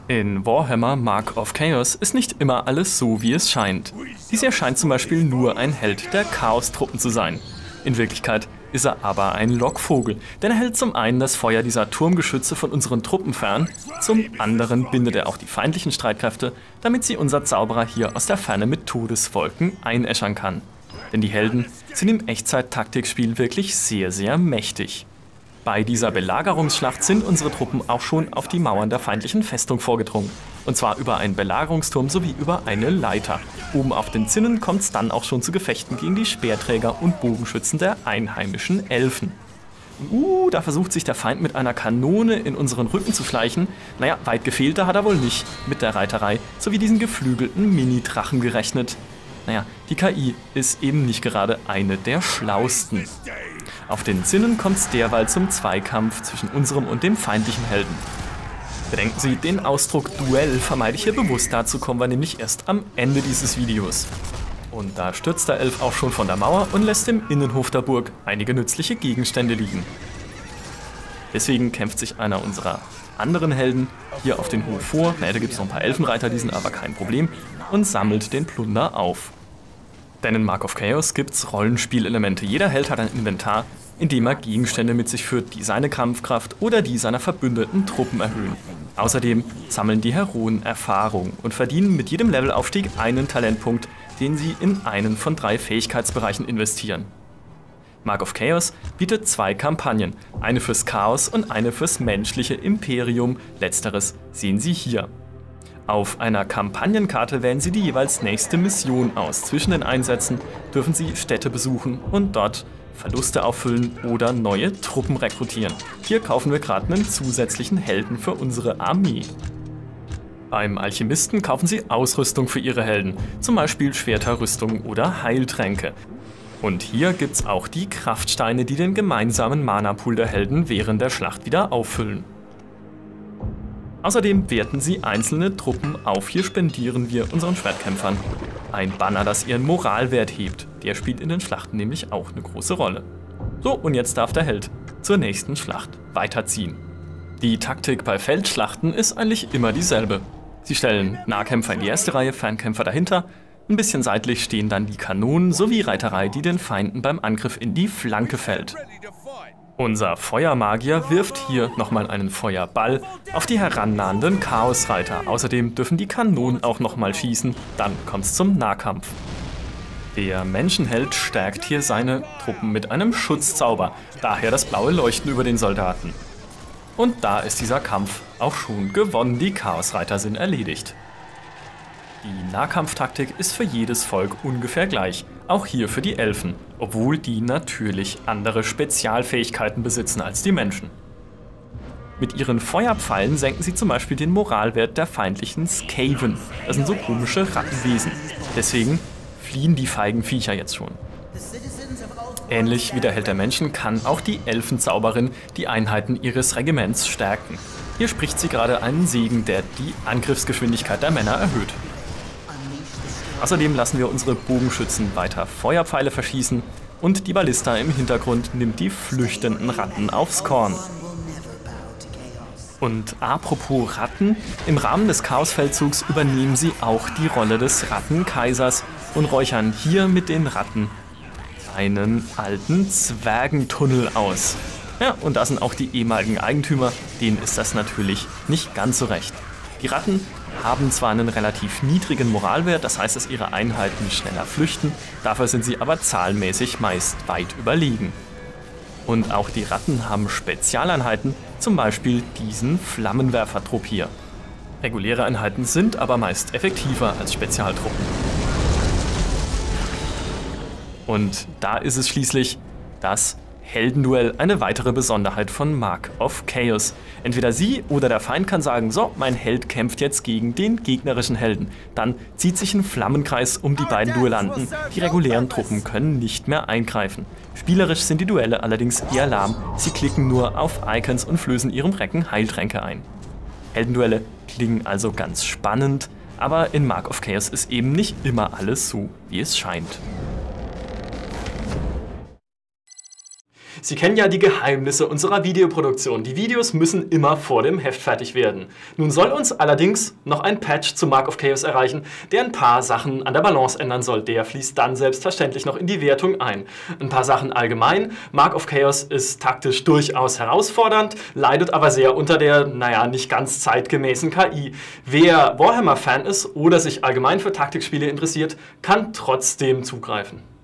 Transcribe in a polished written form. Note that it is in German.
In Warhammer Mark of Chaos ist nicht immer alles so, wie es scheint. Dies hier scheint zum Beispiel nur ein Held der Chaos-Truppen zu sein. In Wirklichkeit ist er aber ein Lockvogel, denn er hält zum einen das Feuer dieser Turmgeschütze von unseren Truppen fern, zum anderen bindet er auch die feindlichen Streitkräfte, damit sie unser Zauberer hier aus der Ferne mit Todeswolken einäschern kann. Denn die Helden sind im Echtzeit-Taktikspiel wirklich sehr, sehr mächtig. Bei dieser Belagerungsschlacht sind unsere Truppen auch schon auf die Mauern der feindlichen Festung vorgedrungen. Und zwar über einen Belagerungsturm sowie über eine Leiter. Oben auf den Zinnen kommt es dann auch schon zu Gefechten gegen die Speerträger und Bogenschützen der einheimischen Elfen. Da versucht sich der Feind mit einer Kanone in unseren Rücken zu schleichen. Naja, weit gefehlter hat er wohl nicht mit der Reiterei sowie diesen geflügelten Mini-Drachen gerechnet. Naja, die KI ist eben nicht gerade eine der schlausten. Auf den Zinnen kommt es derweil zum Zweikampf zwischen unserem und dem feindlichen Helden. Bedenken Sie, den Ausdruck Duell vermeide ich hier bewusst, dazu kommen wir nämlich erst am Ende dieses Videos. Und da stürzt der Elf auch schon von der Mauer und lässt im Innenhof der Burg einige nützliche Gegenstände liegen. Deswegen kämpft sich einer unserer anderen Helden hier auf den Hof vor, da gibt es noch ein paar Elfenreiter, die sind aber kein Problem, und sammelt den Plunder auf. Denn in Mark of Chaos gibt's Rollenspielelemente. Jeder Held hat ein Inventar, in dem er Gegenstände mit sich führt, die seine Kampfkraft oder die seiner verbündeten Truppen erhöhen. Außerdem sammeln die Heroen Erfahrung und verdienen mit jedem Levelaufstieg einen Talentpunkt, den sie in einen von 3 Fähigkeitsbereichen investieren. Mark of Chaos bietet 2 Kampagnen, eine fürs Chaos und eine fürs menschliche Imperium. Letzteres sehen Sie hier. Auf einer Kampagnenkarte wählen Sie die jeweils nächste Mission aus. Zwischen den Einsätzen dürfen Sie Städte besuchen und dort Verluste auffüllen oder neue Truppen rekrutieren. Hier kaufen wir gerade einen zusätzlichen Helden für unsere Armee. Beim Alchemisten kaufen Sie Ausrüstung für Ihre Helden, zum Beispiel Schwerter, Rüstung oder Heiltränke. Und hier gibt's auch die Kraftsteine, die den gemeinsamen Mana-Pool der Helden während der Schlacht wieder auffüllen. Außerdem werten sie einzelne Truppen auf. Hier spendieren wir unseren Schwertkämpfern ein Banner, das ihren Moralwert hebt. Der spielt in den Schlachten nämlich auch eine große Rolle. So, und jetzt darf der Held zur nächsten Schlacht weiterziehen. Die Taktik bei Feldschlachten ist eigentlich immer dieselbe. Sie stellen Nahkämpfer in die erste Reihe, Fernkämpfer dahinter. Ein bisschen seitlich stehen dann die Kanonen sowie Reiterei, die den Feinden beim Angriff in die Flanke fällt. Unser Feuermagier wirft hier nochmal einen Feuerball auf die herannahenden Chaosreiter. Außerdem dürfen die Kanonen auch nochmal schießen, dann kommt's zum Nahkampf. Der Menschenheld stärkt hier seine Truppen mit einem Schutzzauber, daher das blaue Leuchten über den Soldaten. Und da ist dieser Kampf auch schon gewonnen, die Chaosreiter sind erledigt. Die Nahkampftaktik ist für jedes Volk ungefähr gleich, auch hier für die Elfen, obwohl die natürlich andere Spezialfähigkeiten besitzen als die Menschen. Mit ihren Feuerpfeilen senken sie zum Beispiel den Moralwert der feindlichen Skaven. Das sind so komische Rattenwesen. Deswegen fliehen die feigen Viecher jetzt schon. Ähnlich wie der Held der Menschen kann auch die Elfenzauberin die Einheiten ihres Regiments stärken. Hier spricht sie gerade einen Segen, der die Angriffsgeschwindigkeit der Männer erhöht. Außerdem lassen wir unsere Bogenschützen weiter Feuerpfeile verschießen und die Ballista im Hintergrund nimmt die flüchtenden Ratten aufs Korn. Und apropos Ratten, im Rahmen des Chaosfeldzugs übernehmen sie auch die Rolle des Rattenkaisers und räuchern hier mit den Ratten einen alten Zwergentunnel aus. Ja, und da sind auch die ehemaligen Eigentümer, denen ist das natürlich nicht ganz so recht. Die Ratten haben zwar einen relativ niedrigen Moralwert, das heißt, dass ihre Einheiten schneller flüchten, dafür sind sie aber zahlenmäßig meist weit überlegen. Und auch die Ratten haben Spezialeinheiten, zum Beispiel diesen Flammenwerfertrupp hier. Reguläre Einheiten sind aber meist effektiver als Spezialtruppen. Und da ist es schließlich das Heldenduell, eine weitere Besonderheit von Mark of Chaos. Entweder Sie oder der Feind kann sagen, so, mein Held kämpft jetzt gegen den gegnerischen Helden. Dann zieht sich ein Flammenkreis um die beiden Duellanten. Die regulären Truppen können nicht mehr eingreifen. Spielerisch sind die Duelle allerdings eher lahm. Sie klicken nur auf Icons und flößen ihrem Recken Heiltränke ein. Heldenduelle klingen also ganz spannend, aber in Mark of Chaos ist eben nicht immer alles so, wie es scheint. Sie kennen ja die Geheimnisse unserer Videoproduktion. Die Videos müssen immer vor dem Heft fertig werden. Nun soll uns allerdings noch ein Patch zu Mark of Chaos erreichen, der ein paar Sachen an der Balance ändern soll. Der fließt dann selbstverständlich noch in die Wertung ein. Ein paar Sachen allgemein. Mark of Chaos ist taktisch durchaus herausfordernd, leidet aber sehr unter der, naja, nicht ganz zeitgemäßen KI. Wer Warhammer-Fan ist oder sich allgemein für Taktikspiele interessiert, kann trotzdem zugreifen.